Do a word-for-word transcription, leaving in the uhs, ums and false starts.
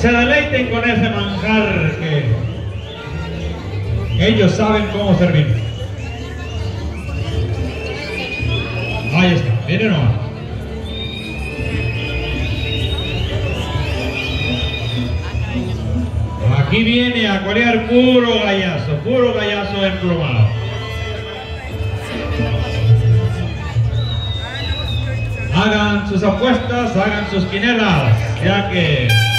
se deleiten con ese manjar que ellos saben cómo servir. Ahí está, miren nomás. Aquí viene a corear puro gallazo, puro gallazo emplumado. Hagan sus apuestas, hagan sus quinelas, ya que